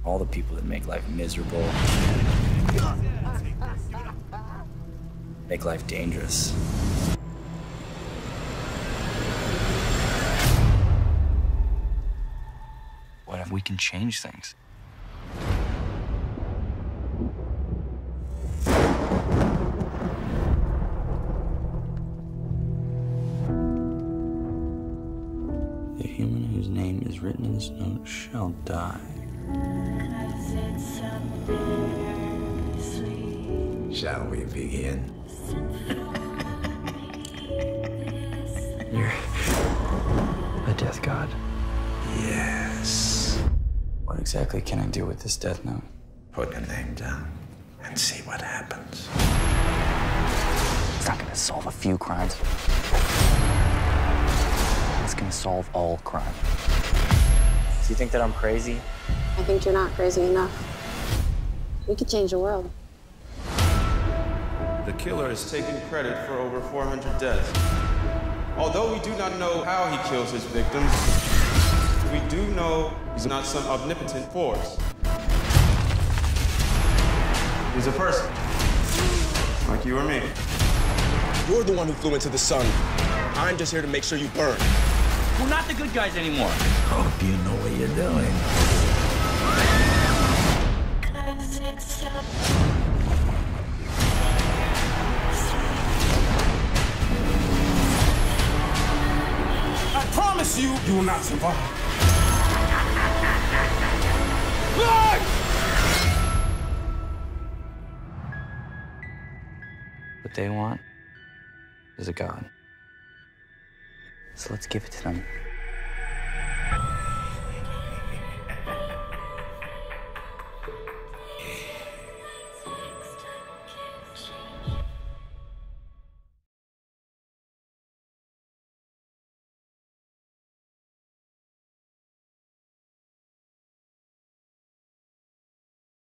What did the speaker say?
all the people that make life miserable, make life dangerous. What if we can change things? The human whose name is written in this note shall die. Shall we begin? You're a death god. Yes. What exactly can I do with this death note? Put your name down and see what happens. It's not gonna solve a few crimes. It's gonna solve all crime. Do you think that I'm crazy? I think you're not crazy enough. We could change the world. The killer is taking credit for over 400 deaths. Although we do not know how he kills his victims, we do know he's not some omnipotent force. He's a person, like you or me. You're the one who flew into the sun. I'm just here to make sure you burn. We're not the good guys anymore. Hope you know what you're doing. I promise you, you will not survive. What they want is a god. So let's give it to them.